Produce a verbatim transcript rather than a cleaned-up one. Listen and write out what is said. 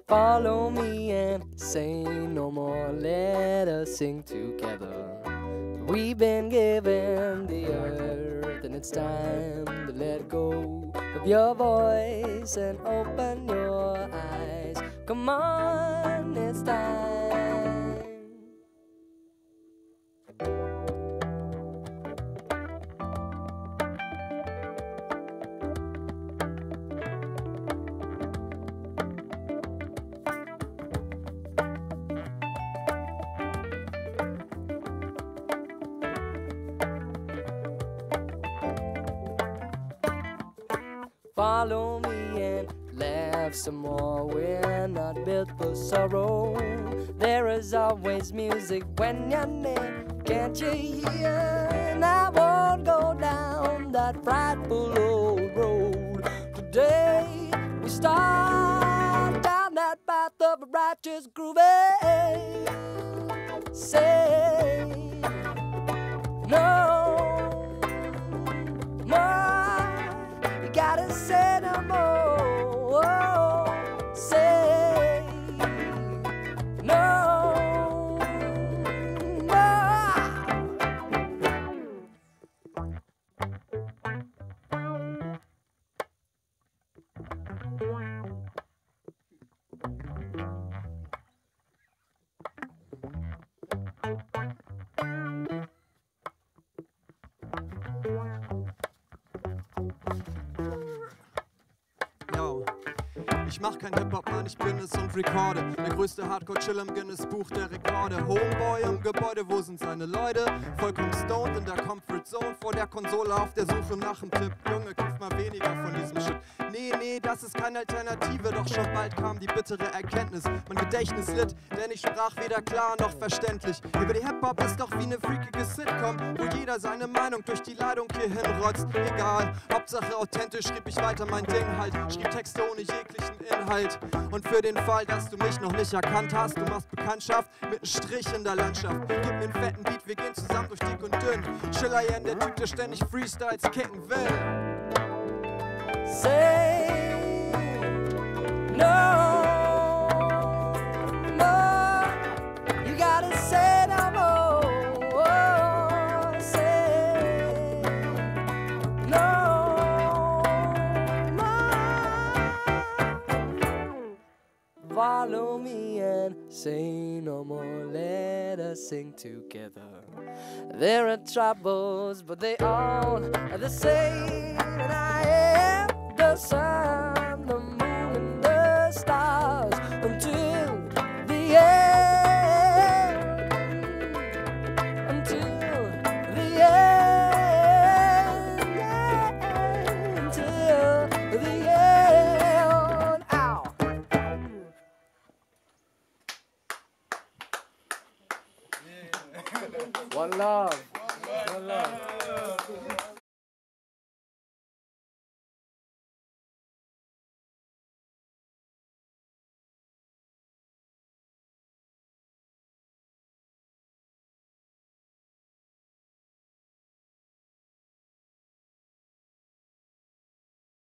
Follow me and say no more, let us sing together. We've been given the earth and it's time to let go of your voice and open your eyes. Come on, it's time. Follow me and laugh some more. We're not built for sorrow. There is always music when you're near. Can't you hear? And I won't go down that frightful old road. Today we start down that path of righteous grooving. Say no more. You gotta say no more. Oh, say no more. Yo. Ich mach kein Hip-Hop, Mann, ich bin es und recorde. Der größte Hardcore-Chill im Guinness-Buch der Rekorde. Homeboy im Gebäude, wo sind seine Leute? Vollkommen stoned in der Comfort Zone. Vor der Konsole auf der Suche nach dem Tipp. Junge, kauf mal weniger von diesem Shit. Nee, nee, das ist keine Alternative. Doch schon bald kam die bittere Erkenntnis. Mein Gedächtnis litt, denn ich sprach weder klar noch verständlich. Über die Hip-Hop ist doch wie eine freakige Sitcom, wo jeder seine Meinung durch die Leitung hierhin rotzt. Egal, Hauptsache authentisch schrieb ich weiter mein Ding halt. Schrieb Texte ohne jeglichen Inhalt. Und für den Fall, dass du mich noch nicht erkannt hast, du machst Bekanntschaft mit einem Strich in der Landschaft. Gib mir einen fetten Beat, wir gehen zusammen durch dick und dünn. Chillian, der Typ, der ständig Freestyles kicken will. Say no more. You gotta say no more. Oh, say no more. Follow me and say no more. Let us sing together. There are troubles, but they all are the same. And I am the sun, the moon, and the stars until the end, until the end, yeah, until the end. Ow. One love. One love.